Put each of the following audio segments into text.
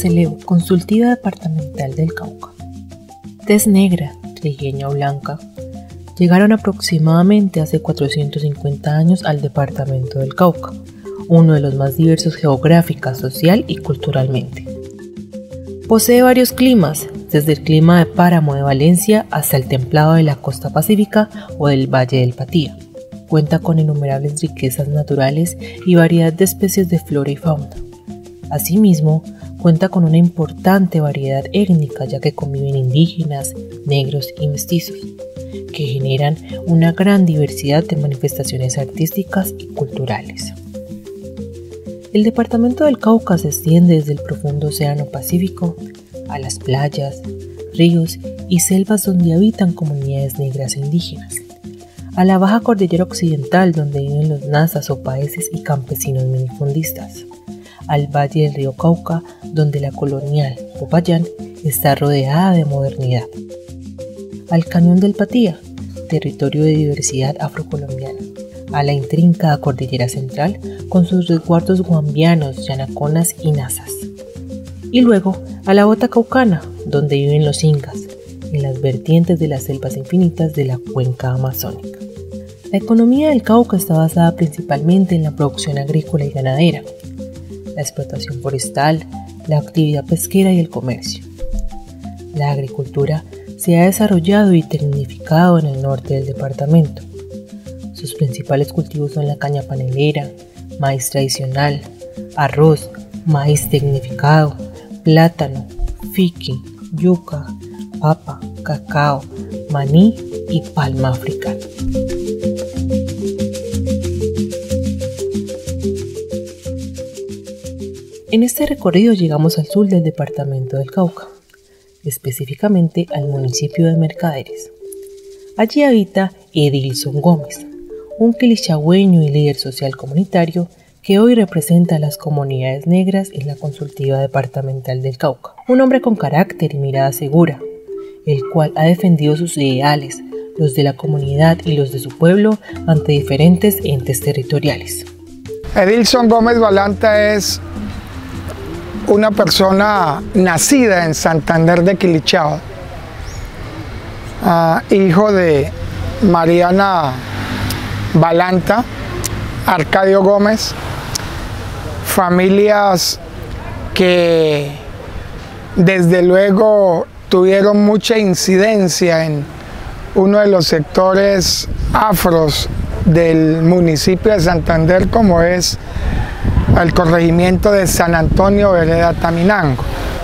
Celevo, Consultiva Departamental del Cauca. Tez negra, trigueña o blanca, llegaron aproximadamente hace 450 años al departamento del Cauca, uno de los más diversos geográfica, social y culturalmente. Posee varios climas, desde el clima de páramo de Valencia hasta el templado de la costa pacífica o del Valle del Patía. Cuenta con innumerables riquezas naturales y variedad de especies de flora y fauna. Asimismo, cuenta con una importante variedad étnica, ya que conviven indígenas, negros y mestizos, que generan una gran diversidad de manifestaciones artísticas y culturales. El departamento del Cauca se extiende desde el profundo océano Pacífico a las playas, ríos y selvas donde habitan comunidades negras e indígenas, a la baja cordillera occidental donde viven los nazas o paeses y campesinos minifundistas, al valle del río Cauca donde la colonial Popayán está rodeada de modernidad, al cañón del Patía, territorio de diversidad afrocolombiana, a la intrincada cordillera central con sus resguardos guambianos, yanaconas y nazas, y luego a la bota caucana donde viven los incas, en las vertientes de las selvas infinitas de la cuenca amazónica. La economía del Cauca está basada principalmente en la producción agrícola y ganadera, la explotación forestal, la actividad pesquera y el comercio. La agricultura se ha desarrollado y tecnificado en el norte del departamento. Sus principales cultivos son la caña panelera, maíz tradicional, arroz, maíz tecnificado, plátano, fiqui, yuca, papa, cacao, maní y palma africana. En este recorrido llegamos al sur del departamento del Cauca, específicamente al municipio de Mercaderes. Allí habita Edilson Gómez, un quilichagüeño y líder social comunitario que hoy representa a las comunidades negras en la Consultiva Departamental del Cauca. Un hombre con carácter y mirada segura, el cual ha defendido sus ideales, los de la comunidad y los de su pueblo ante diferentes entes territoriales. Edilson Gómez Balanta es una persona nacida en Santander de Quilichao, hijo de Mariana Balanta, Arcadio Gómez, familias que desde luego tuvieron mucha incidencia en uno de los sectores afros del municipio de Santander, como es el corregimiento de San Antonio, vereda Taminango.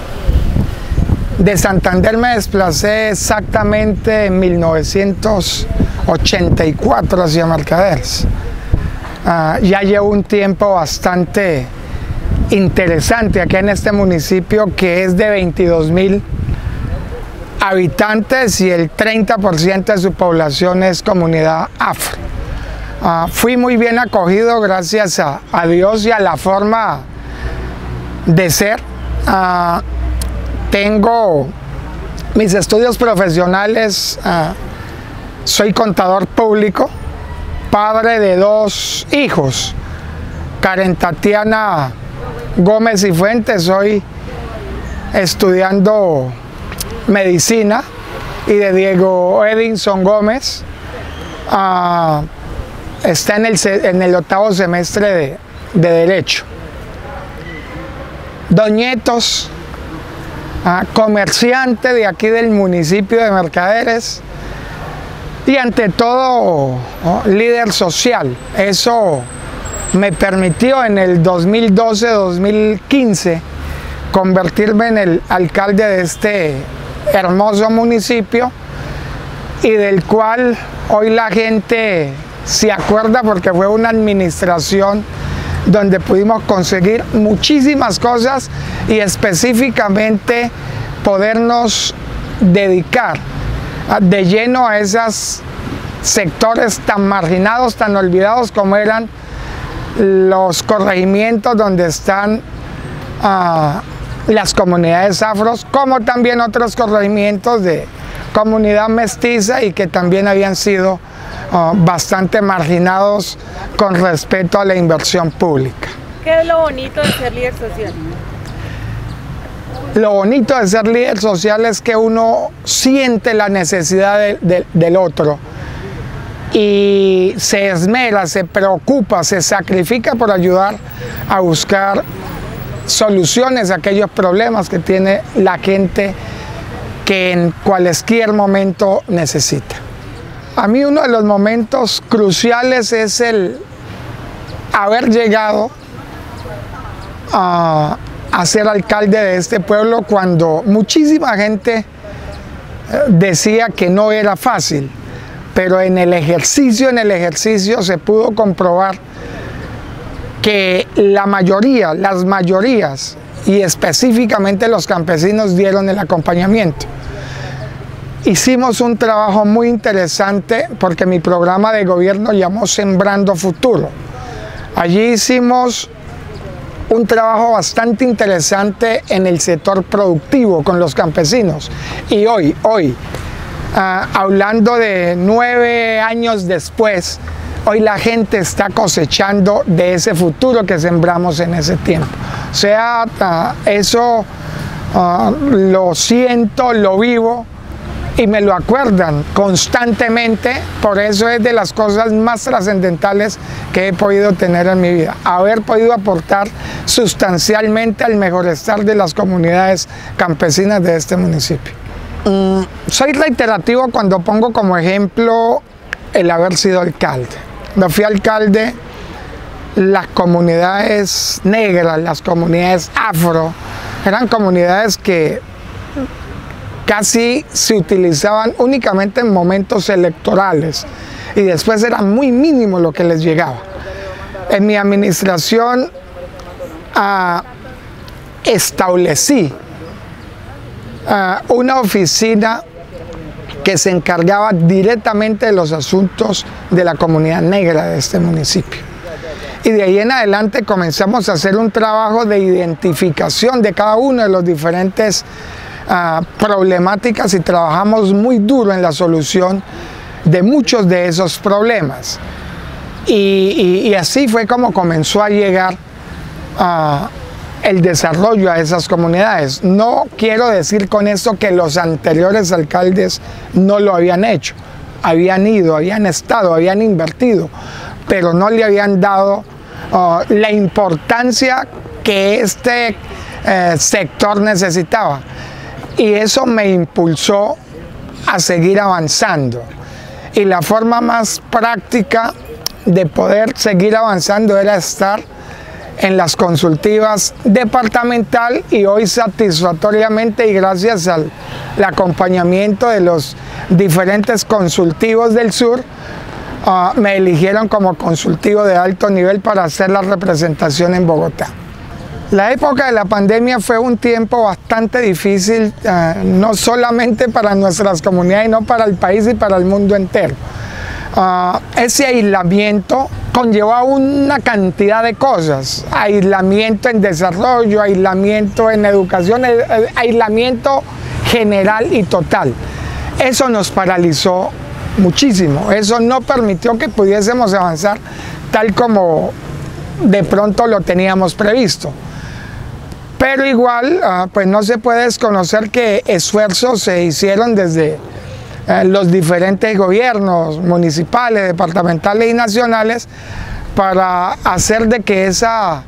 De Santander me desplacé exactamente en 1984 hacia Mercaderes. Ya llevo un tiempo bastante interesante aquí en este municipio, que es de 22.000 habitantes y el 30% de su población es comunidad afro. Fui muy bien acogido gracias a Dios y a la forma de ser. Tengo mis estudios profesionales, soy contador público, padre de 2 hijos, Karen Tatiana Gómez y Fuentes, hoy estudiando medicina, y de Diego Edinson Gómez, está en el 8º semestre de Derecho. Don Nietos, comerciante de aquí del municipio de Mercaderes y ante todo líder social. Eso me permitió en el 2012-2015 convertirme en el alcalde de este hermoso municipio, y del cual hoy la gente se acuerda porque fue una administración donde pudimos conseguir muchísimas cosas y específicamente podernos dedicar de lleno a esos sectores tan marginados, tan olvidados como eran los corregimientos donde están las comunidades afros, como también otros corregimientos de comunidad mestiza y que también habían sido bastante marginados con respecto a la inversión pública. ¿Qué es lo bonito de ser líder social? Lo bonito de ser líder social es que uno siente la necesidad del otro y se esmera, se preocupa, se sacrifica por ayudar a buscar soluciones a aquellos problemas que tiene la gente que en cualquier momento necesita. A mí uno de los momentos cruciales es el haber llegado a ser alcalde de este pueblo cuando muchísima gente decía que no era fácil, pero en el ejercicio se pudo comprobar que las mayorías y específicamente los campesinos dieron el acompañamiento. Hicimos un trabajo muy interesante porque mi programa de gobierno llamó Sembrando Futuro. Allí hicimos un trabajo bastante interesante en el sector productivo con los campesinos. Y hoy, hablando de 9 años después, hoy la gente está cosechando de ese futuro que sembramos en ese tiempo. O sea, eso lo siento, lo vivo y me lo acuerdan constantemente. Por eso es de las cosas más trascendentales que he podido tener en mi vida, haber podido aportar sustancialmente al mejorestar de las comunidades campesinas de este municipio. Soy reiterativo cuando pongo como ejemplo el haber sido alcalde. Cuando fui alcalde, las comunidades negras, las comunidades afro, eran comunidades que casi se utilizaban únicamente en momentos electorales y después era muy mínimo lo que les llegaba. En mi administración establecí una oficina que se encargaba directamente de los asuntos de la comunidad negra de este municipio. Y de ahí en adelante comenzamos a hacer un trabajo de identificación de cada uno de los diferentes problemáticas y trabajamos muy duro en la solución de muchos de esos problemas. Y así fue como comenzó a llegar el desarrollo a esas comunidades. No quiero decir con esto que los anteriores alcaldes no lo habían hecho. Habían ido, habían estado, habían invertido, pero no le habían dado la importancia que este sector necesitaba. Y eso me impulsó a seguir avanzando. Y la forma más práctica de poder seguir avanzando era estar en las consultivas departamental y hoy satisfactoriamente y gracias al acompañamiento de los diferentes consultivos del sur, me eligieron como consultivo de alto nivel para hacer la representación en Bogotá. La época de la pandemia fue un tiempo bastante difícil, no solamente para nuestras comunidades, sino para el país y para el mundo entero. Ese aislamiento conllevó una cantidad de cosas, aislamiento en desarrollo, aislamiento en educación, aislamiento general y total. Eso nos paralizó muchísimo, eso no permitió que pudiésemos avanzar tal como de pronto lo teníamos previsto. Pero igual, pues no se puede desconocer que esfuerzos se hicieron desde los diferentes gobiernos municipales, departamentales y nacionales para hacer de que esa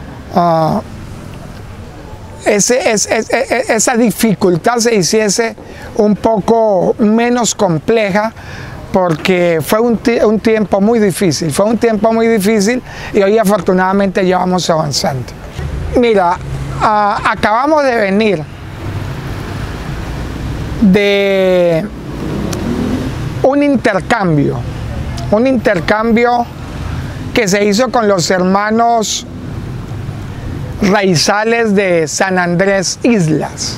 dificultad se hiciese un poco menos compleja, porque fue un tiempo muy difícil, y hoy afortunadamente ya vamos avanzando. Mira, acabamos de venir de un intercambio que se hizo con los hermanos raizales de San Andrés Islas,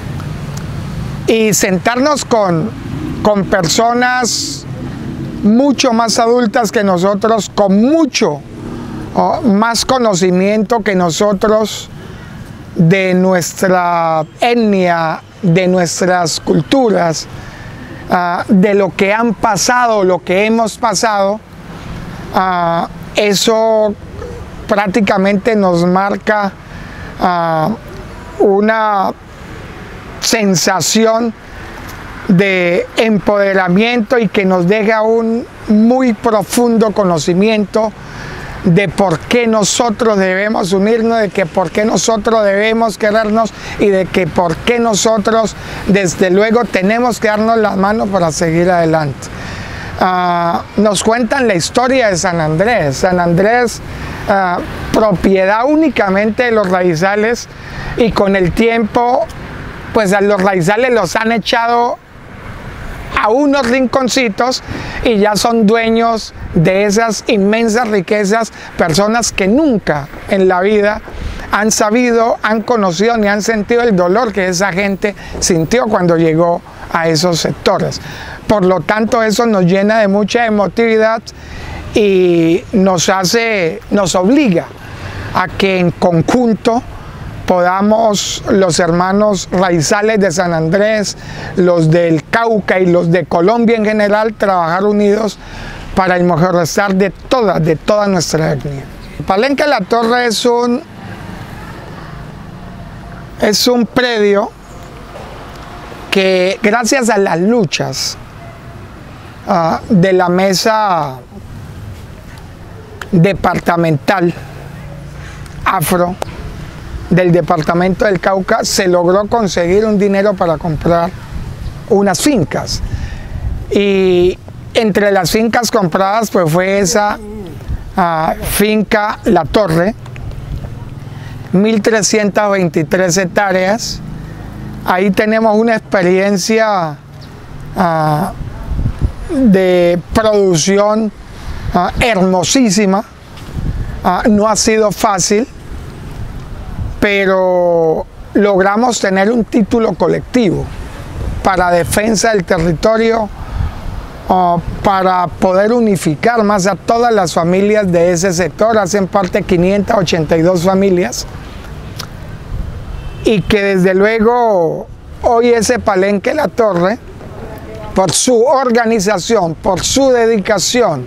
y sentarnos con personas mucho más adultas que nosotros, con mucho más conocimiento que nosotros de nuestra etnia, de nuestras culturas, de lo que han pasado, lo que hemos pasado. Eso prácticamente nos marca una sensación de empoderamiento y que nos deja un muy profundo conocimiento de por qué nosotros debemos unirnos, de que por qué nosotros debemos querernos y de que por qué nosotros desde luego tenemos que darnos las manos para seguir adelante. Nos cuentan la historia de San Andrés. San Andrés, propiedad únicamente de los raizales, y con el tiempo pues a los raizales los han echado a unos rinconcitos y ya son dueños de esas inmensas riquezas, personas que nunca en la vida han sabido, han conocido ni han sentido el dolor que esa gente sintió cuando llegó a esos sectores. Por lo tanto, eso nos llena de mucha emotividad y nos obliga a que en conjunto podamos, los hermanos raizales de San Andrés, los del Cauca y los de Colombia en general, trabajar unidos para el mejorar de toda nuestra etnia. Palenque La Torre es un predio que, gracias a las luchas de la mesa departamental afro del departamento del Cauca, se logró conseguir un dinero para comprar unas fincas, y entre las fincas compradas pues fue esa finca La Torre, 1.323 hectáreas. Ahí tenemos una experiencia de producción hermosísima. No ha sido fácil, pero logramos tener un título colectivo para defensa del territorio, para poder unificar más a todas las familias de ese sector. Hacen parte 582 familias, y que desde luego hoy ese Palenque La Torre, por su organización, por su dedicación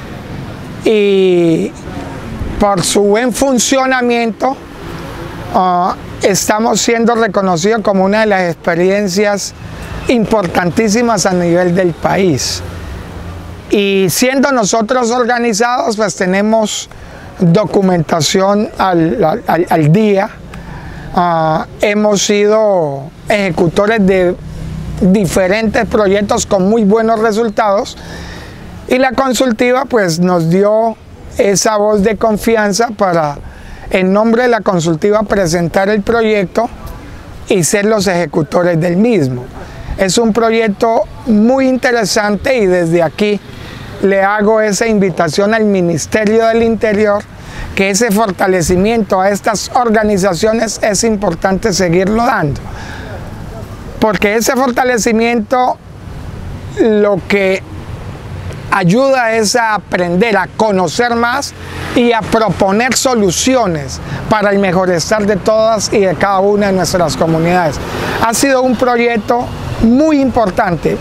y por su buen funcionamiento, estamos siendo reconocidos como una de las experiencias importantísimas a nivel del país. Y siendo nosotros organizados, pues tenemos documentación al día. Hemos sido ejecutores de diferentes proyectos con muy buenos resultados, y la consultiva pues nos dio esa voz de confianza para, en nombre de la consultiva, presentar el proyecto y ser los ejecutores del mismo. Es un proyecto muy interesante, y desde aquí le hago esa invitación al Ministerio del Interior, que ese fortalecimiento a estas organizaciones es importante seguirlo dando, porque ese fortalecimiento lo que ayuda es a aprender, a conocer más y a proponer soluciones para el mejorestar de todas y de cada una de nuestras comunidades. Ha sido un proyecto muy importante,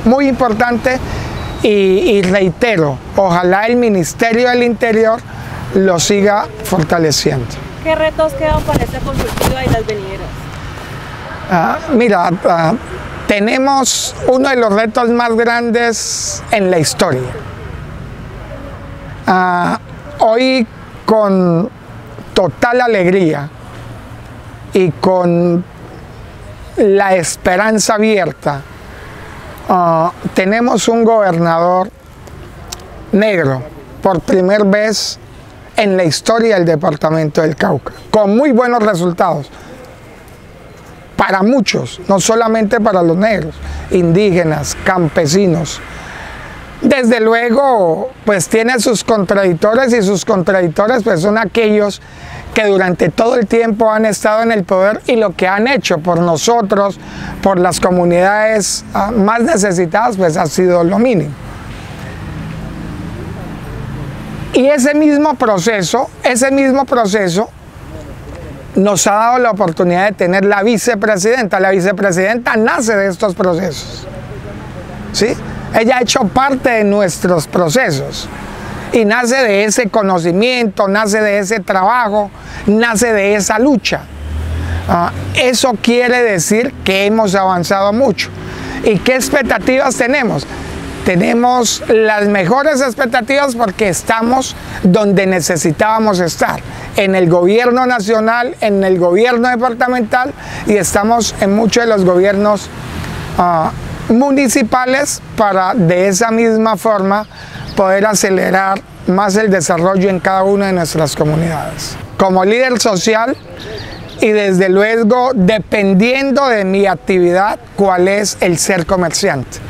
y reitero, ojalá el Ministerio del Interior lo siga fortaleciendo. ¿Qué retos quedan para esta consultiva y las venideras? Mira, tenemos uno de los retos más grandes en la historia. Hoy, con total alegría y con la esperanza abierta, tenemos un gobernador negro por primera vez en la historia del departamento del Cauca, con muy buenos resultados para muchos, no solamente para los negros, indígenas, campesinos. Desde luego, pues tiene sus contradictores, y sus contradictores pues son aquellos que durante todo el tiempo han estado en el poder, y lo que han hecho por nosotros, por las comunidades más necesitadas, pues ha sido lo mínimo. Y ese mismo proceso nos ha dado la oportunidad de tener la vicepresidenta. La vicepresidenta nace de estos procesos, ¿sí? Ella ha hecho parte de nuestros procesos y nace de ese conocimiento, nace de ese trabajo, nace de esa lucha. Eso quiere decir que hemos avanzado mucho. ¿Y qué expectativas tenemos? Tenemos las mejores expectativas porque estamos donde necesitábamos estar, en el gobierno nacional, en el gobierno departamental y estamos en muchos de los gobiernos municipales para de esa misma forma poder acelerar más el desarrollo en cada una de nuestras comunidades. Como líder social y desde luego dependiendo de mi actividad, cuál es el ser comerciante.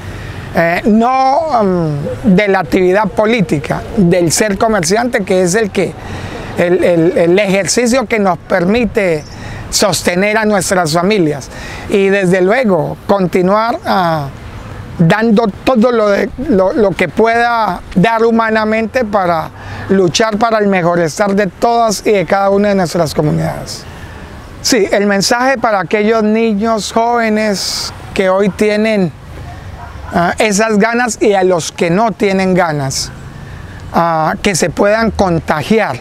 No de la actividad política, del ser comerciante, que es el ejercicio que nos permite sostener a nuestras familias y desde luego continuar dando todo lo que pueda dar humanamente para luchar para el mejorestar de todas y de cada una de nuestras comunidades. Sí, el mensaje para aquellos niños jóvenes que hoy tienen esas ganas y a los que no tienen ganas, que se puedan contagiar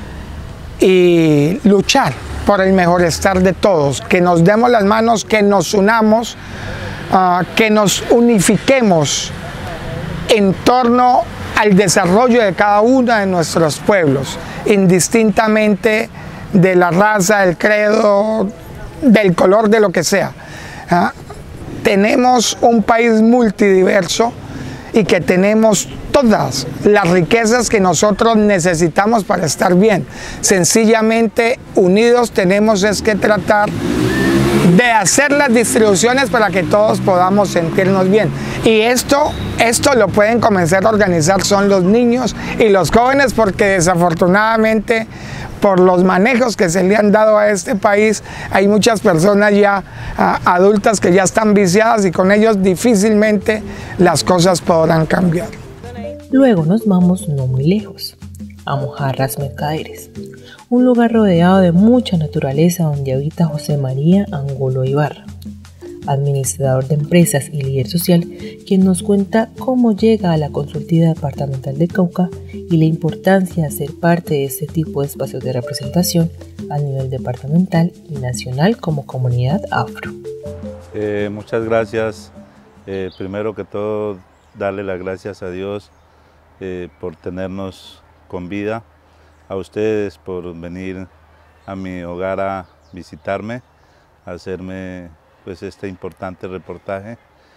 y luchar por el mejorestar de todos, que nos demos las manos, que nos unamos, que nos unifiquemos en torno al desarrollo de cada uno de nuestros pueblos, indistintamente de la raza, del credo, del color, de lo que sea. Tenemos un país multidiverso y que tenemos todas las riquezas que nosotros necesitamos para estar bien. Sencillamente unidos tenemos que tratar de hacer las distribuciones para que todos podamos sentirnos bien. Y esto lo pueden comenzar a organizar son los niños y los jóvenes, porque desafortunadamente por los manejos que se le han dado a este país, hay muchas personas ya adultas que ya están viciadas y con ellos difícilmente las cosas podrán cambiar. Luego nos vamos no muy lejos, a Mojarras Mercaderes, un lugar rodeado de mucha naturaleza donde habita José María Angulo Ibarra, administrador de empresas y líder social, quien nos cuenta cómo llega a la Consultiva Departamental de Cauca y la importancia de ser parte de este tipo de espacios de representación a nivel departamental y nacional como comunidad afro. Muchas gracias. Primero que todo, darle las gracias a Dios por tenernos con vida, a ustedes por venir a mi hogar a visitarme, a hacerme pues este importante reportaje.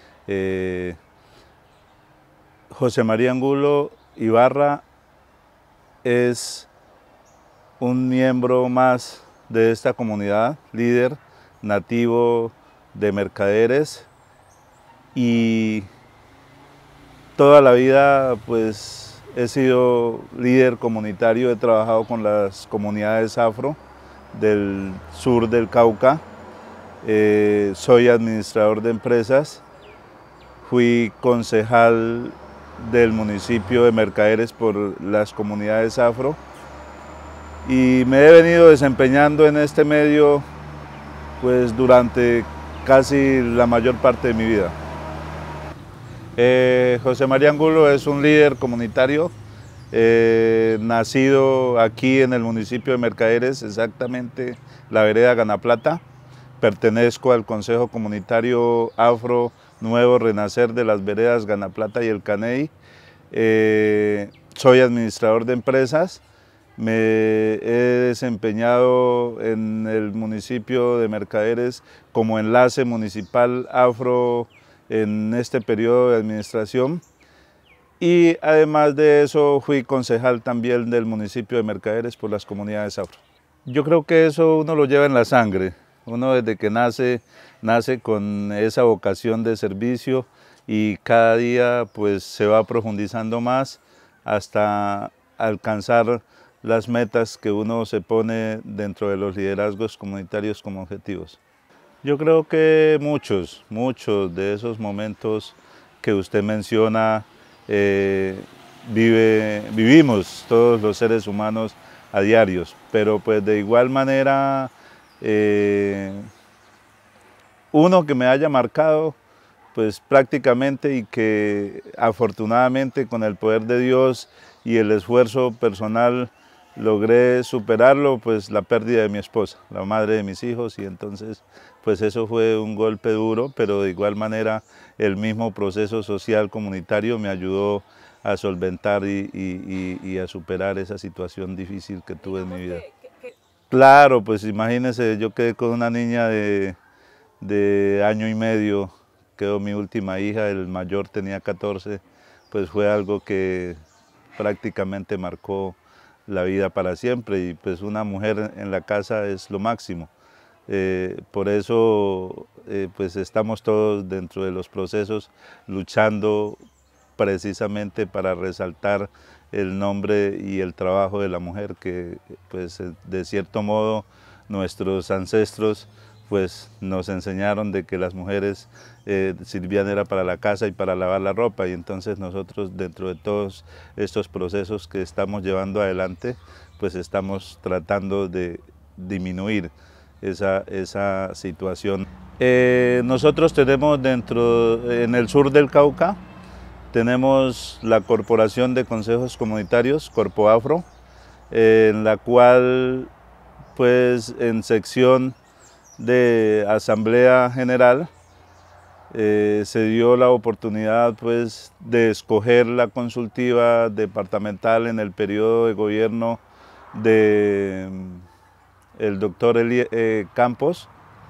José María Angulo Ibarra es un miembro más de esta comunidad, líder nativo de Mercaderes, y toda la vida pues he sido líder comunitario, he trabajado con las comunidades afro del sur del Cauca. Soy administrador de empresas, fui concejal del municipio de Mercaderes por las comunidades afro y me he venido desempeñando en este medio pues durante casi la mayor parte de mi vida. José María Angulo es un líder comunitario, nacido aquí en el municipio de Mercaderes, exactamente la vereda Ganaplata. Pertenezco al Consejo Comunitario Afro Nuevo Renacer de las veredas Ganaplata y el Caney. Soy administrador de empresas. Me he desempeñado en el municipio de Mercaderes como enlace municipal afro en este periodo de administración. Y además de eso fui concejal también del municipio de Mercaderes por las comunidades afro. Yo creo que eso uno lo lleva en la sangre. Uno desde que nace con esa vocación de servicio y cada día pues se va profundizando más hasta alcanzar las metas que uno se pone dentro de los liderazgos comunitarios como objetivos. Yo creo que muchos de esos momentos que usted menciona vivimos todos los seres humanos a diarios, pero pues de igual manera uno que me haya marcado pues prácticamente y que afortunadamente con el poder de Dios y el esfuerzo personal logré superarlo, pues la pérdida de mi esposa, la madre de mis hijos, y entonces pues eso fue un golpe duro, pero de igual manera el mismo proceso social comunitario me ayudó a solventar y a superar esa situación difícil que tuve en mi vida. Claro, pues imagínense, yo quedé con una niña de año y medio, quedó mi última hija, el mayor tenía 14, pues fue algo que prácticamente marcó la vida para siempre, y pues una mujer en la casa es lo máximo. Por eso pues estamos todos dentro de los procesos luchando precisamente para resaltar el nombre y el trabajo de la mujer, que pues de cierto modo nuestros ancestros pues nos enseñaron de que las mujeres sirvían era para la casa y para lavar la ropa, y entonces nosotros dentro de todos estos procesos que estamos llevando adelante pues estamos tratando de disminuir esa situación. Nosotros tenemos en el sur del Cauca, tenemos la Corporación de Consejos Comunitarios, Corpoafro, en la cual pues en sección de Asamblea General se dio la oportunidad pues de escoger la consultiva departamental en el periodo de gobierno de el doctor Campos,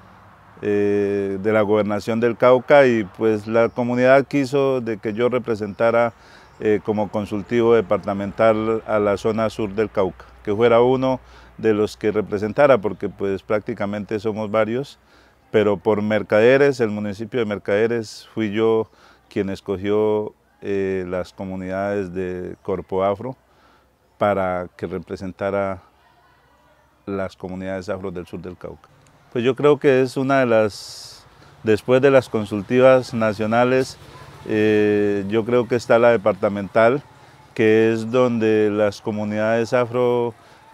de la Gobernación del Cauca, y pues la comunidad quiso de que yo representara como consultivo departamental a la zona sur del Cauca, que fuera uno de los que representara, porque pues prácticamente somos varios, pero por Mercaderes, el municipio de Mercaderes, fui yo quien escogió las comunidades de Corpoafro para que representara las comunidades afro del sur del Cauca. Pues yo creo que es una de las, después de las consultivas nacionales, yo creo que está la departamental, que es donde las comunidades afro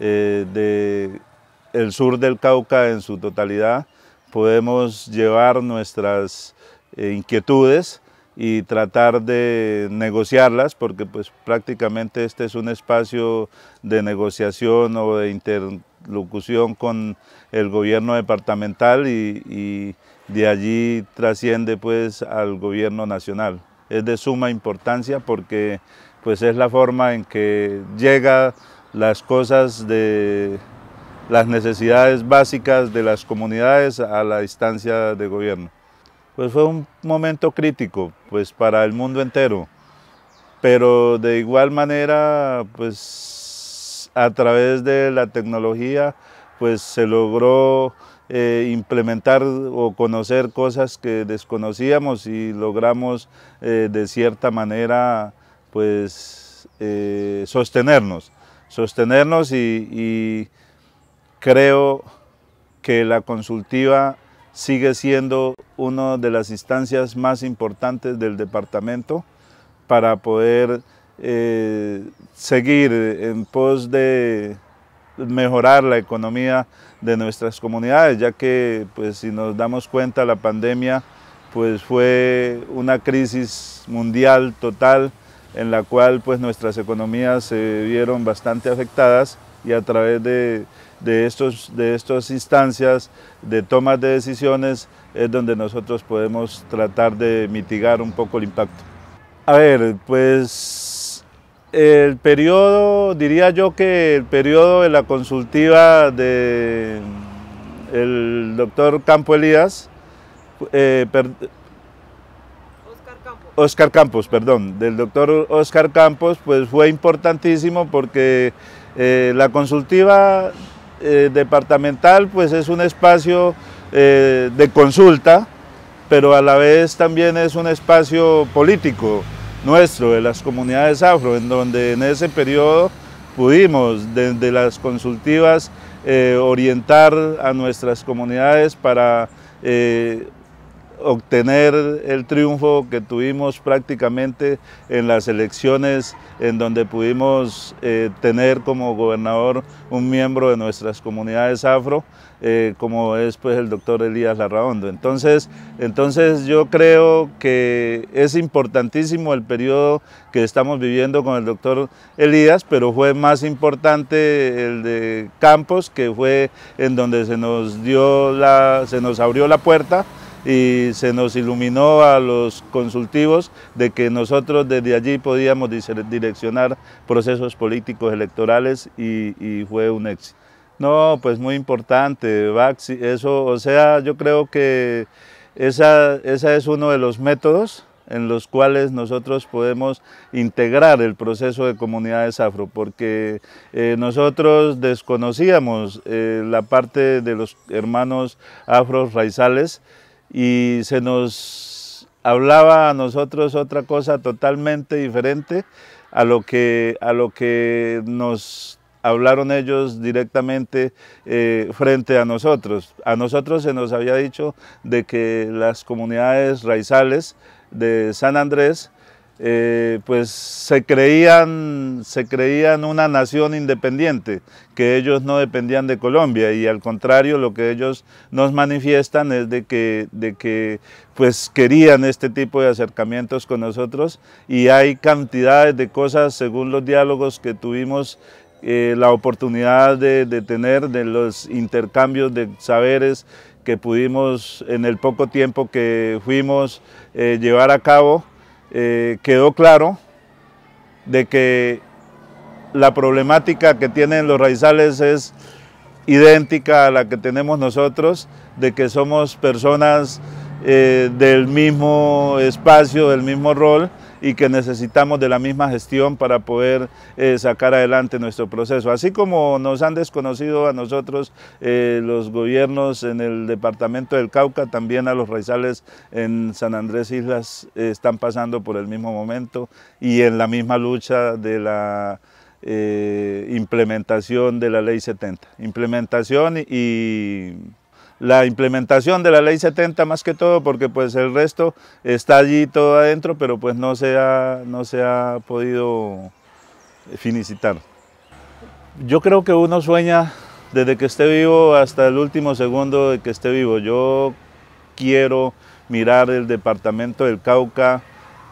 del sur del Cauca en su totalidad podemos llevar nuestras inquietudes y tratar de negociarlas, porque pues prácticamente este es un espacio de negociación o de interlocución con el gobierno departamental, y de allí trasciende pues al gobierno nacional. Es de suma importancia porque pues es la forma en que llega las cosas de las necesidades básicas de las comunidades a la instancia de gobierno. Pues fue un momento crítico pues para el mundo entero, pero de igual manera pues a través de la tecnología pues se logró implementar o conocer cosas que desconocíamos, y logramos de cierta manera pues sostenernos y creo que la consultiva sigue siendo una de las instancias más importantes del departamento para poder seguir en pos de mejorar la economía de nuestras comunidades, ya que pues si nos damos cuenta la pandemia pues fue una crisis mundial total en la cual pues nuestras economías se vieron bastante afectadas, y a través de estas instancias de tomas de decisiones es donde nosotros podemos tratar de mitigar un poco el impacto. A ver, pues el periodo, diría yo que el periodo de la consultiva del doctor Campo Elías, Oscar Campos, perdón, del doctor Oscar Campos, pues fue importantísimo porque la consultiva departamental pues es un espacio de consulta, pero a la vez también es un espacio político nuestro, de las comunidades afro, en donde en ese periodo pudimos desde las consultivas orientar a nuestras comunidades para obtener el triunfo que tuvimos prácticamente en las elecciones, en donde pudimos tener como gobernador un miembro de nuestras comunidades afro, como es pues el doctor Elías Larraondo. Entonces yo creo que es importantísimo el periodo que estamos viviendo con el doctor Elías, pero fue más importante el de Campos, que fue en donde se nos abrió la puerta y se nos iluminó a los consultivos de que nosotros desde allí podíamos direccionar procesos políticos electorales y fue un éxito. No, pues muy importante, Baxi, eso, o sea, yo creo que esa es uno de los métodos en los cuales nosotros podemos integrar el proceso de comunidades afro, porque nosotros desconocíamos la parte de los hermanos afros raizales y se nos hablaba a nosotros otra cosa totalmente diferente a lo que nos hablaron ellos directamente frente a nosotros. A nosotros se nos había dicho de que las comunidades raizales de San Andrés pues se creían una nación independiente, que ellos no dependían de Colombia, y al contrario lo que ellos nos manifiestan es de que pues querían este tipo de acercamientos con nosotros, y hay cantidades de cosas según los diálogos que tuvimos la oportunidad de tener, de los intercambios de saberes que pudimos en el poco tiempo que fuimos llevar a cabo. Quedó claro de que la problemática que tienen los raizales es idéntica a la que tenemos nosotros, de que somos personas del mismo espacio, del mismo rol, y que necesitamos de la misma gestión para poder sacar adelante nuestro proceso. Así como nos han desconocido a nosotros los gobiernos en el departamento del Cauca, también a los raizales en San Andrés Islas están pasando por el mismo momento y en la misma lucha de la implementación de la Ley 70. La implementación de la Ley 70 más que todo, porque pues el resto está allí todo adentro, pero pues no se ha podido finicitar. Yo creo que uno sueña desde que esté vivo hasta el último segundo de que esté vivo. Yo quiero mirar el departamento del Cauca,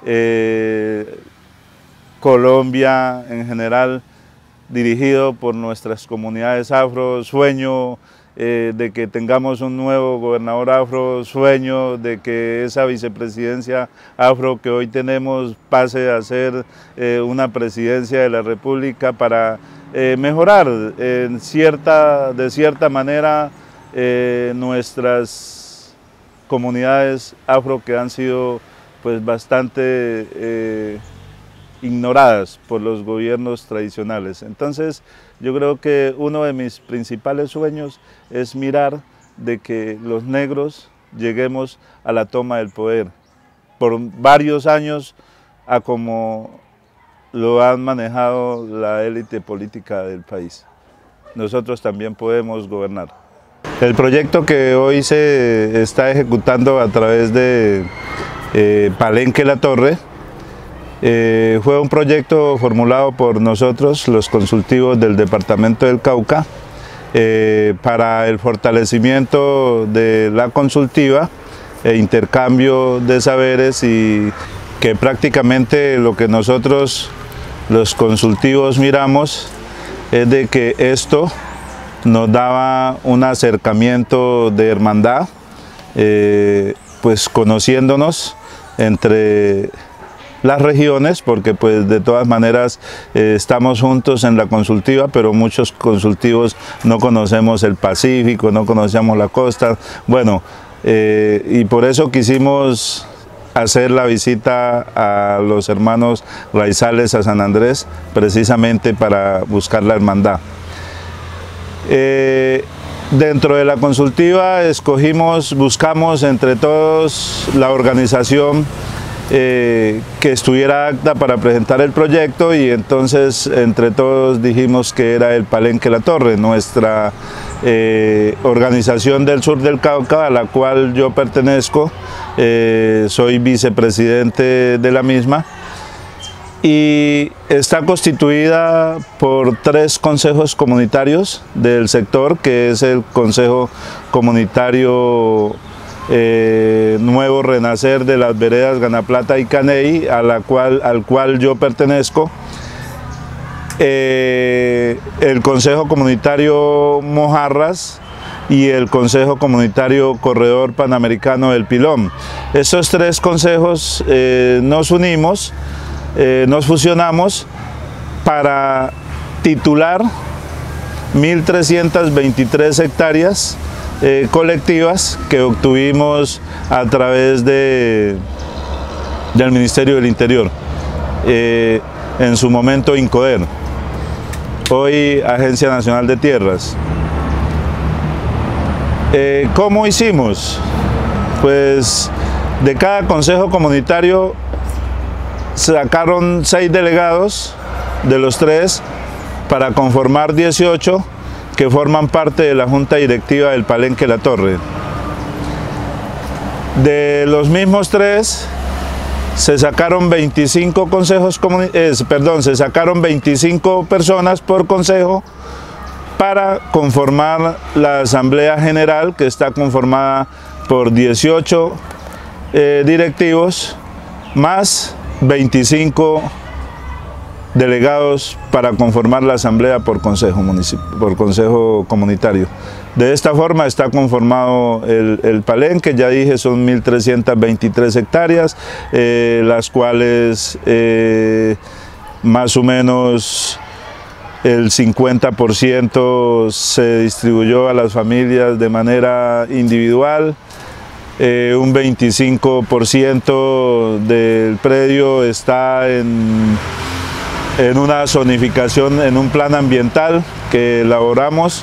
Colombia en general, dirigido por nuestras comunidades afro. Sueño de que tengamos un nuevo gobernador afro, sueño de que esa vicepresidencia afro que hoy tenemos pase a ser una presidencia de la República para mejorar de cierta manera nuestras comunidades afro, que han sido pues bastante ignoradas por los gobiernos tradicionales. Entonces yo creo que uno de mis principales sueños es mirar de que los negros lleguemos a la toma del poder por varios años, a como lo han manejado la élite política del país. Nosotros también podemos gobernar. El proyecto que hoy se está ejecutando a través de Palenque La Torre fue un proyecto formulado por nosotros, los consultivos del departamento del Cauca, para el fortalecimiento de la consultiva e intercambio de saberes, y que prácticamente lo que nosotros los consultivos miramos es de que esto nos daba un acercamiento de hermandad, pues conociéndonos entre las regiones, porque pues de todas maneras estamos juntos en la consultiva, pero muchos consultivos no conocemos el Pacífico, no conocemos la costa, bueno, y por eso quisimos hacer la visita a los hermanos raizales a San Andrés, precisamente para buscar la hermandad. Dentro de la consultiva buscamos entre todos la organización que estuviera apta para presentar el proyecto, y entonces entre todos dijimos que era el Palenque La Torre, nuestra organización del sur del Cauca, a la cual yo pertenezco, soy vicepresidente de la misma, y está constituida por 3 consejos comunitarios del sector, que es el Consejo Comunitario Nuevo Renacer de las veredas Ganaplata y Caney, al cual yo pertenezco, el Consejo Comunitario Mojarras y el Consejo Comunitario Corredor Panamericano del Pilón. Estos 3 consejos nos unimos, nos fusionamos para titular 1.323 hectáreas colectivas que obtuvimos a través del Ministerio del Interior, en su momento INCODER, hoy Agencia Nacional de Tierras. ¿Cómo hicimos? Pues de cada consejo comunitario sacaron 6 delegados de los 3 para conformar 18 que forman parte de la junta directiva del Palenque La Torre. De los mismos 3 se sacaron 25 se sacaron 25 personas por consejo para conformar la Asamblea General, que está conformada por 18 directivos más 25 delegados para conformar la asamblea por consejo comunitario. De esta forma está conformado el Palenque, ya dije, son 1.323 hectáreas, las cuales más o menos el 50% se distribuyó a las familias de manera individual. Un 25% del predio está en una zonificación, en un plan ambiental que elaboramos,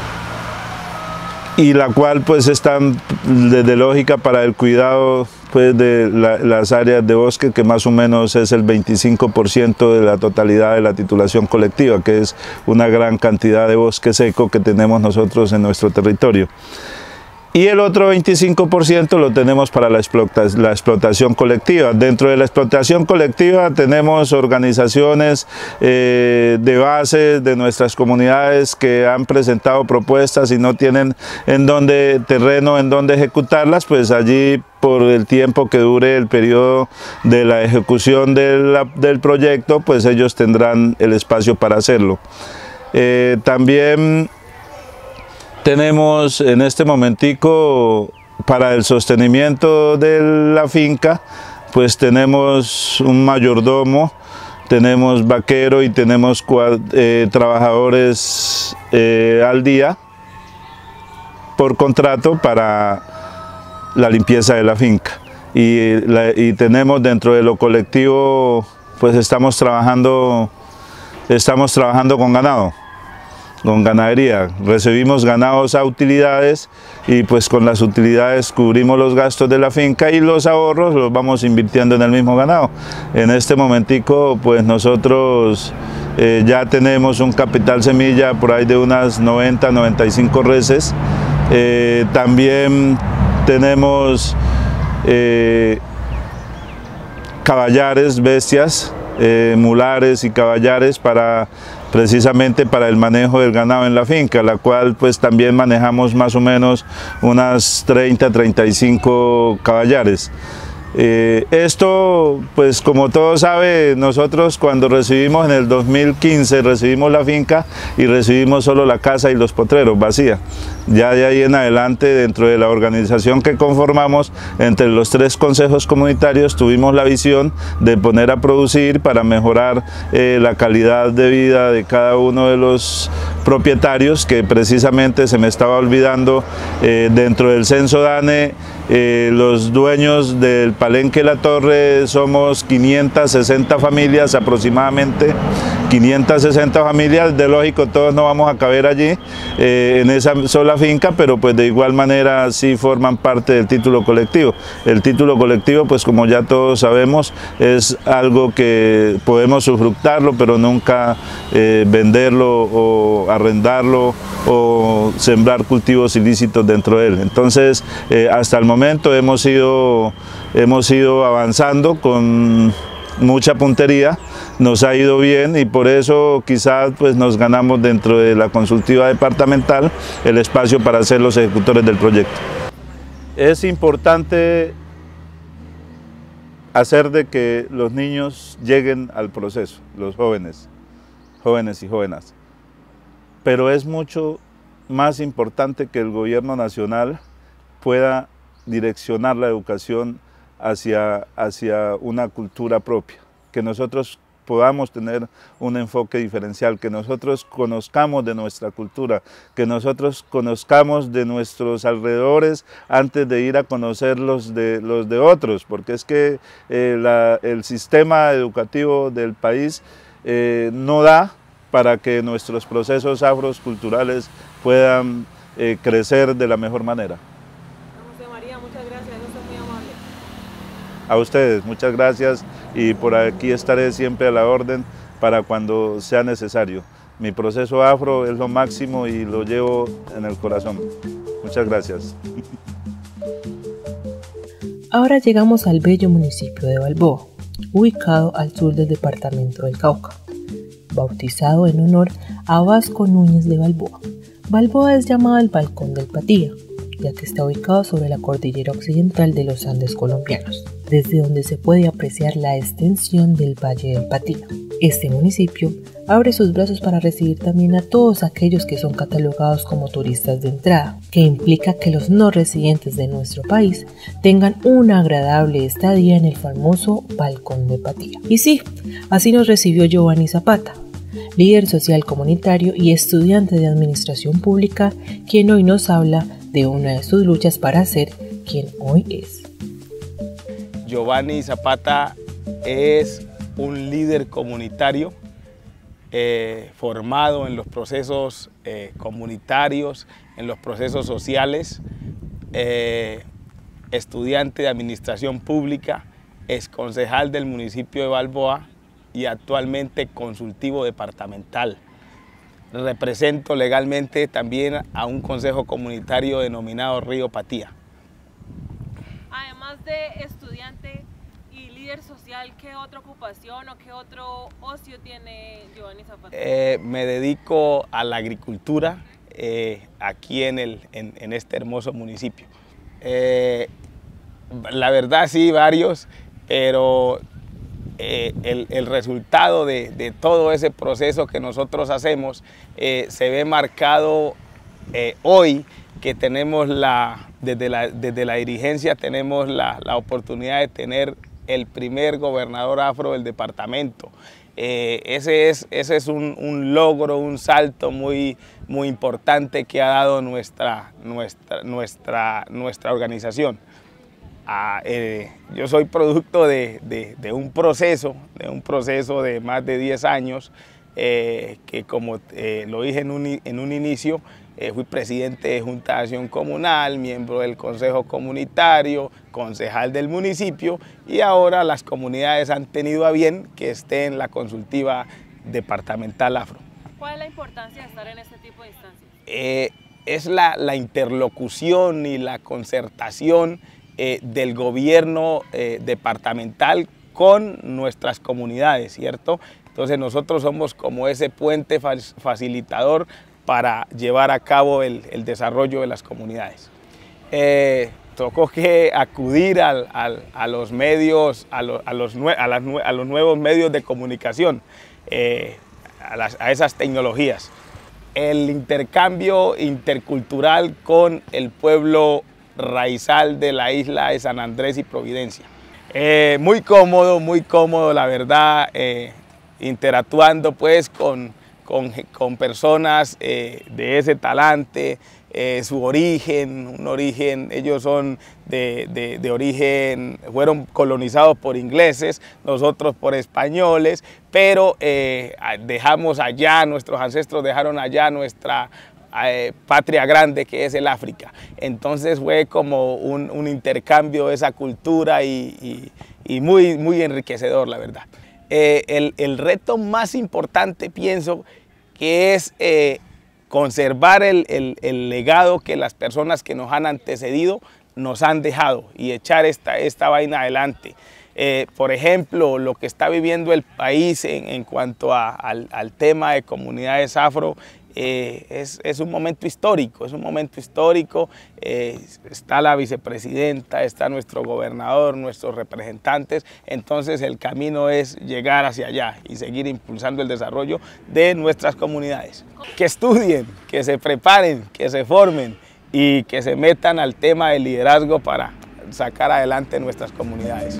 y la cual pues está desde lógica para el cuidado pues de las áreas de bosque, que más o menos es el 25% de la totalidad de la titulación colectiva, que es una gran cantidad de bosque seco que tenemos nosotros en nuestro territorio. Y el otro 25% lo tenemos para la explotación colectiva. Dentro de la explotación colectiva tenemos organizaciones de base de nuestras comunidades que han presentado propuestas y no tienen terreno en donde ejecutarlas, pues allí, por el tiempo que dure el periodo de la ejecución del proyecto, pues ellos tendrán el espacio para hacerlo. También tenemos en este momentico, para el sostenimiento de la finca, pues tenemos un mayordomo, tenemos vaquero y tenemos trabajadores al día por contrato para la limpieza de la finca. Y tenemos dentro de lo colectivo, pues estamos trabajando con ganado, con ganadería. Recibimos ganados a utilidades y pues con las utilidades cubrimos los gastos de la finca, y los ahorros los vamos invirtiendo en el mismo ganado. En este momentico pues nosotros ya tenemos un capital semilla por ahí de unas 90-95 reses. También tenemos caballares, bestias, mulares y caballares precisamente para el manejo del ganado en la finca, la cual pues también manejamos más o menos unas 30-35 caballares. Esto, pues como todos saben, nosotros cuando recibimos en el 2015, recibimos la finca y recibimos solo la casa y los potreros vacía. Ya de ahí en adelante, dentro de la organización que conformamos, entre los 3 consejos comunitarios, tuvimos la visión de poner a producir para mejorar la calidad de vida de cada uno de los propietarios, que precisamente se me estaba olvidando, dentro del censo DANE Los dueños del Palenque La Torre somos 560 familias aproximadamente, 560 familias, de lógico todos no vamos a caber allí en esa sola finca, pero pues de igual manera sí forman parte del título colectivo. El título colectivo, pues como ya todos sabemos, es algo que podemos usufructarlo, pero nunca venderlo o arrendarlo o sembrar cultivos ilícitos dentro de él. Entonces, hasta el momento hemos ido avanzando con mucha puntería, nos ha ido bien y por eso quizás pues nos ganamos dentro de la consultiva departamental el espacio para ser los ejecutores del proyecto. Es importante hacer de que los niños lleguen al proceso, los jóvenes y jóvenes, pero es mucho más importante que el gobierno nacional pueda direccionar la educación hacia una cultura propia, que nosotros podamos tener un enfoque diferencial, que nosotros conozcamos de nuestra cultura, que nosotros conozcamos de nuestros alrededores antes de ir a conocer los de otros, porque es que el sistema educativo del país no da para que nuestros procesos afroculturales puedan crecer de la mejor manera. José María, muchas gracias, eso es muy amable. A ustedes, muchas gracias y por aquí estaré siempre a la orden para cuando sea necesario. Mi proceso afro es lo máximo y lo llevo en el corazón. Muchas gracias. Ahora llegamos al bello municipio de Balboa, ubicado al sur del departamento del Cauca. Bautizado en honor a Vasco Núñez de Balboa, Balboa es llamada el Balcón del Patía, ya que está ubicado sobre la cordillera occidental de los Andes colombianos, desde donde se puede apreciar la extensión del Valle del Patía. Este municipio abre sus brazos para recibir también a todos aquellos que son catalogados como turistas de entrada, que implica que los no residentes de nuestro país tengan una agradable estadía en el famoso Balcón de Patía. Y sí, así nos recibió Giovanni Zapata, líder social comunitario y estudiante de administración pública, quien hoy nos habla de una de sus luchas para ser quien hoy es. Giovanni Zapata es un líder comunitario formado en los procesos comunitarios, en los procesos sociales, estudiante de administración pública, ex concejal del municipio de Balboa y actualmente consultivo departamental. Represento legalmente también a un consejo comunitario denominado Río Patía. Además de estudiante y líder social, ¿qué otra ocupación o qué otro ocio tiene Giovanni Zapata? Me dedico a la agricultura aquí en este hermoso municipio. La verdad sí, varios, pero el resultado de todo ese proceso que nosotros hacemos se ve marcado hoy que tenemos desde la dirigencia tenemos la oportunidad de tener el primer gobernador afro del departamento. Ese es un logro, un salto muy importante que ha dado nuestra organización. Yo soy producto de un proceso de más de 10 años que, como lo dije en un inicio, fui presidente de Junta de Acción Comunal, miembro del Consejo Comunitario, concejal del municipio, y ahora las comunidades han tenido a bien que esté en la consultiva departamental afro. ¿Cuál es la importancia de estar en este tipo de instancias? Es la interlocución y la concertación del gobierno departamental con nuestras comunidades, ¿cierto? Entonces nosotros somos como ese puente facilitador para llevar a cabo el desarrollo de las comunidades. Tocó que acudir a los medios, a los nuevos medios de comunicación, a esas tecnologías. El intercambio intercultural con el pueblo raizal de la isla de San Andrés y Providencia. Muy cómodo, la verdad, interactuando pues con personas de ese talante, su origen, ellos son de origen, fueron colonizados por ingleses, nosotros por españoles, pero dejamos allá, nuestros ancestros dejaron allá nuestra patria grande que es el África. Entonces fue como un intercambio de esa cultura y muy enriquecedor, la verdad. El reto más importante, pienso, que es conservar el legado que las personas que nos han antecedido nos han dejado y echar esta vaina adelante. Por ejemplo, lo que está viviendo el país en cuanto al tema de comunidades afro, es un momento histórico, está la vicepresidenta, está nuestro gobernador, nuestros representantes, entonces el camino es llegar hacia allá y seguir impulsando el desarrollo de nuestras comunidades. Que estudien, que se preparen, que se formen y que se metan al tema del liderazgo para sacar adelante nuestras comunidades.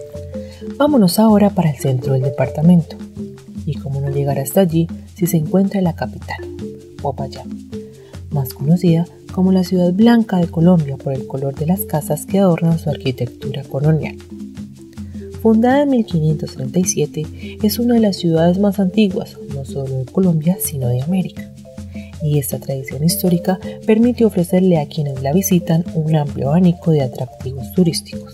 Vámonos ahora para el centro del departamento. Y cómo no llegar hasta allí si se encuentra en la capital, Popayán, más conocida como la ciudad blanca de Colombia por el color de las casas que adornan su arquitectura colonial. Fundada en 1537, es una de las ciudades más antiguas, no solo de Colombia, sino de América. Y esta tradición histórica permite ofrecerle a quienes la visitan un amplio abanico de atractivos turísticos.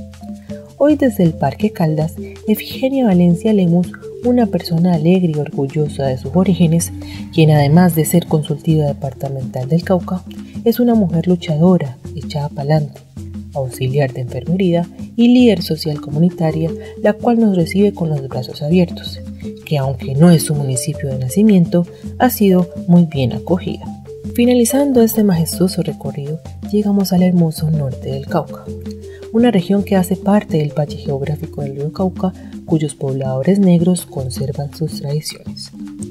Hoy desde el Parque Caldas, Efigenia Valencia Lemus, una persona alegre y orgullosa de sus orígenes, quien además de ser consultiva departamental del Cauca, es una mujer luchadora, echada pa'lante, auxiliar de enfermería y líder social comunitaria, la cual nos recibe con los brazos abiertos, que aunque no es su municipio de nacimiento, ha sido muy bien acogida. Finalizando este majestuoso recorrido, llegamos al hermoso norte del Cauca, una región que hace parte del valle geográfico del río Cauca, cuyos pobladores negros conservan sus tradiciones.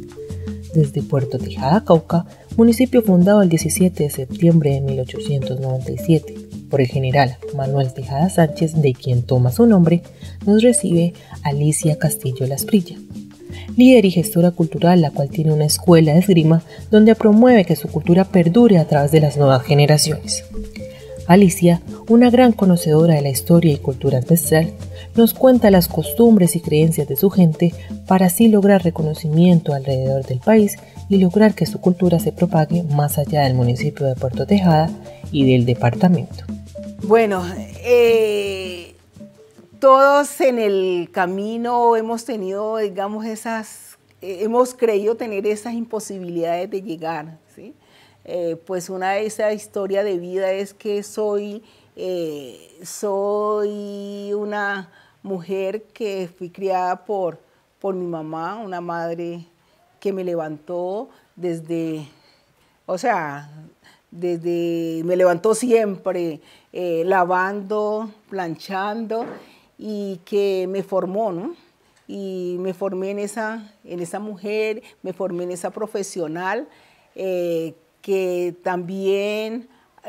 Desde Puerto Tejada, Cauca, municipio fundado el 17 de septiembre de 1897 por el general Manuel Tejada Sánchez, de quien toma su nombre, nos recibe Alicia Castillo Lasprilla, líder y gestora cultural, la cual tiene una escuela de esgrima donde promueve que su cultura perdure a través de las nuevas generaciones. Alicia, una gran conocedora de la historia y cultura ancestral, nos cuenta las costumbres y creencias de su gente para así lograr reconocimiento alrededor del país y lograr que su cultura se propague más allá del municipio de Puerto Tejada y del departamento. Bueno, todos en el camino hemos tenido, digamos, hemos creído tener esas imposibilidades de llegar, ¿sí? Pues una de esas historias de vida es que soy una mujer que fui criada por mi mamá, una madre que me levantó me levantó siempre lavando, planchando y que me formó, ¿no? Y me formé en esa mujer, me formé en esa profesional, que también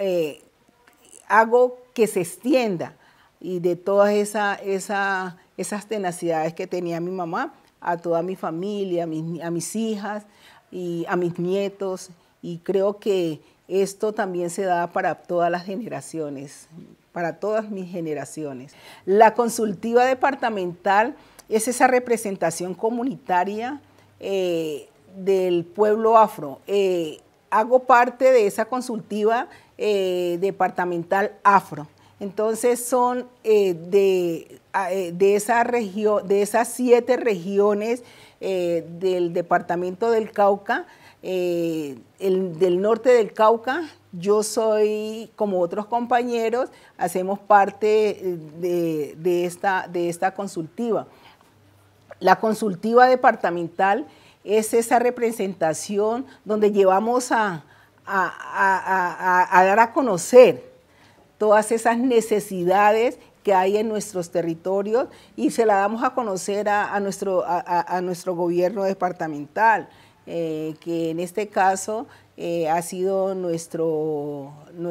hago que se extienda y de todas esas tenacidades que tenía mi mamá, a toda mi familia, a mis hijas y a mis nietos, y creo que esto también se da para todas las generaciones, para todas mis generaciones. La consultiva departamental es esa representación comunitaria del pueblo afro. Hago parte de esa consultiva departamental afro. Entonces son de esas 7 regiones del departamento del Cauca, del norte del Cauca. Yo soy, como otros compañeros, hacemos parte de esta consultiva. La consultiva departamental es esa representación donde llevamos a dar a conocer todas esas necesidades que hay en nuestros territorios y se la damos a conocer a nuestro gobierno departamental, que en este caso ha sido nuestro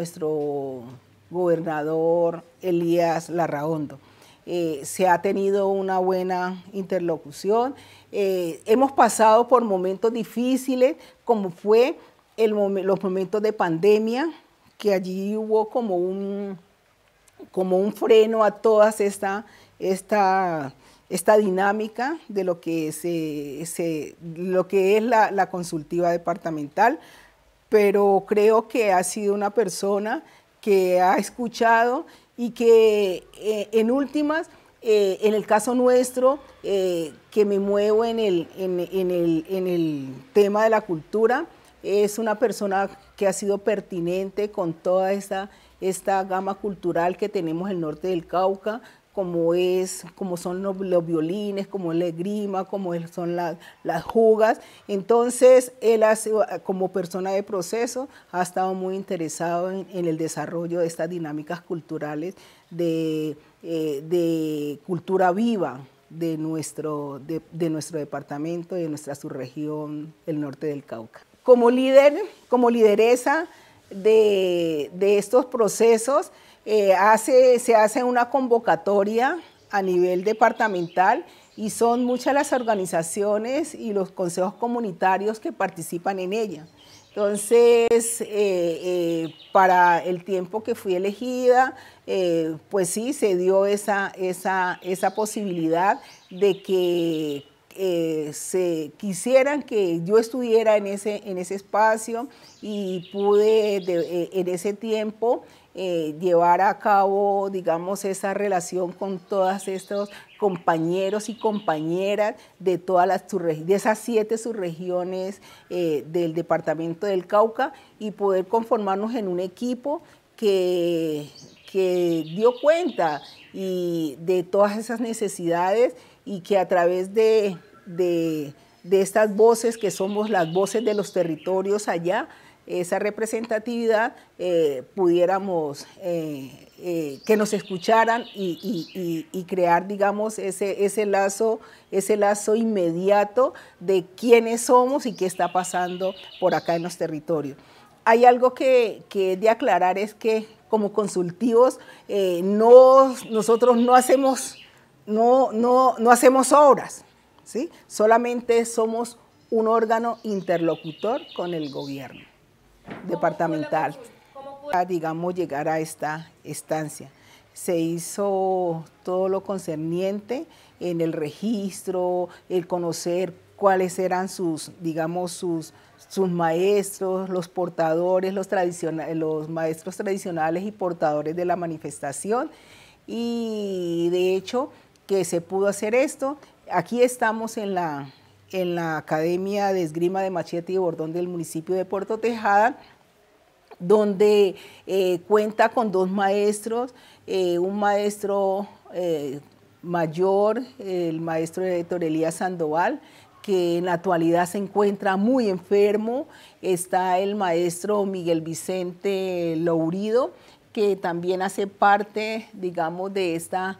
gobernador Elías Larraondo. Se ha tenido una buena interlocución. Hemos pasado por momentos difíciles, como fue los momentos de pandemia, que allí hubo como un freno a toda esta dinámica de lo que es la consultiva departamental, pero creo que ha sido una persona que ha escuchado y que en últimas, en el caso nuestro, que me muevo en el tema de la cultura, es una persona que ha sido pertinente con toda esta gama cultural que tenemos en el norte del Cauca, como son los violines, como es la esgrima, como son las jugas. Entonces, él como persona de proceso ha estado muy interesado en el desarrollo de estas dinámicas culturales de cultura viva de nuestro departamento y de nuestra subregión, el norte del Cauca. Como lideresa de estos procesos, se hace una convocatoria a nivel departamental y son muchas las organizaciones y los consejos comunitarios que participan en ella. Entonces, para el tiempo que fui elegida, pues sí, se dio esa posibilidad de que se quisieran que yo estuviera en ese espacio y pude en ese tiempo llevar a cabo, digamos, esa relación con todos estos compañeros y compañeras de de esas 7 subregiones del departamento del Cauca y poder conformarnos en un equipo que dio cuenta de todas esas necesidades y que a través de estas voces que somos las voces de los territorios allá, esa representatividad, pudiéramos que nos escucharan y crear, digamos, ese lazo inmediato de quiénes somos y qué está pasando por acá en los territorios. Hay algo que es de aclarar, es que como consultivos nosotros no hacemos obras, ¿sí? Solamente somos un órgano interlocutor con el gobierno departamental. Digamos, llegar a esta instancia. Se hizo todo lo concerniente en el registro, el conocer cuáles eran sus maestros, los portadores, los maestros tradicionales y portadores de la manifestación. Y de hecho, que se pudo hacer esto. Aquí estamos en la Academia de Esgrima de Machete y Bordón del municipio de Puerto Tejada, donde cuenta con 2 maestros, un maestro mayor, el maestro Héctor Elías Sandoval, que en la actualidad se encuentra muy enfermo. Está el maestro Miguel Vicente Lourido, que también hace parte, digamos, de esta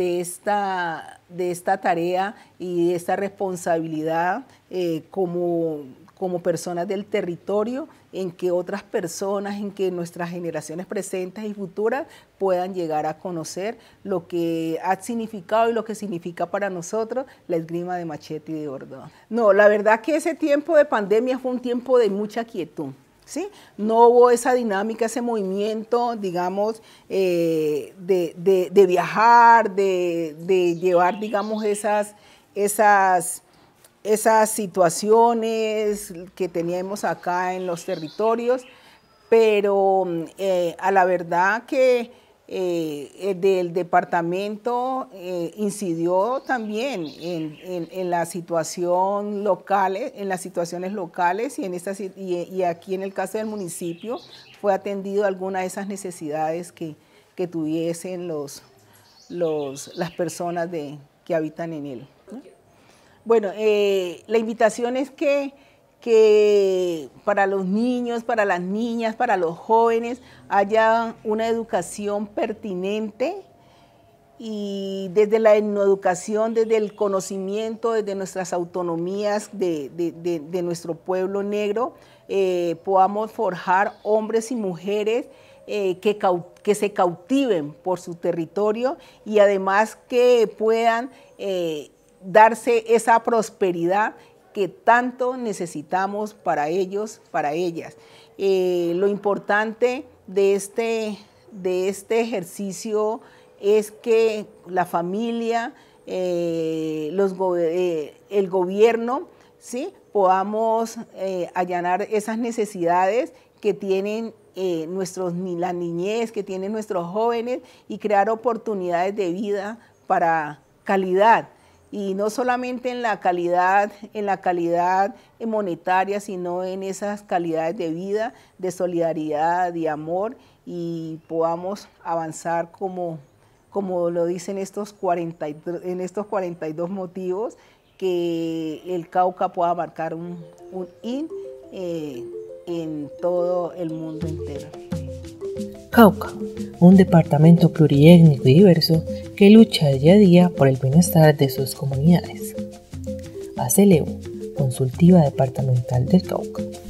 tarea y de esta responsabilidad como personas del territorio, en que otras personas, en que nuestras generaciones presentes y futuras puedan llegar a conocer lo que ha significado y lo que significa para nosotros la esgrima de machete y de bordón. No, la verdad que ese tiempo de pandemia fue un tiempo de mucha quietud. ¿Sí? No hubo esa dinámica, ese movimiento, digamos, de viajar, de llevar, digamos, esas situaciones que teníamos acá en los territorios, pero a la verdad que del departamento incidió también en la situación local, en las situaciones locales y aquí en el caso del municipio fue atendido alguna de esas necesidades que tuviesen las personas que habitan en él, ¿no? Bueno, la invitación es que para los niños, para las niñas, para los jóvenes, haya una educación pertinente y desde la educación, desde el conocimiento, desde nuestras autonomías de nuestro pueblo negro, podamos forjar hombres y mujeres que se cautiven por su territorio y además que puedan darse esa prosperidad que tanto necesitamos para ellos, para ellas. Lo importante de este ejercicio es que la familia, el gobierno, ¿sí?, podamos allanar esas necesidades que tienen la niñez, que tienen nuestros jóvenes, y crear oportunidades de vida para calidad. Y no solamente en la calidad monetaria, sino en esas calidades de vida, de solidaridad, de amor, y podamos avanzar como lo dicen estos 42 motivos, que el Cauca pueda marcar un en todo el mundo entero. Cauca, un departamento pluriétnico y diverso que lucha día a día por el bienestar de sus comunidades. ACELEU, Consultiva Departamental del Cauca.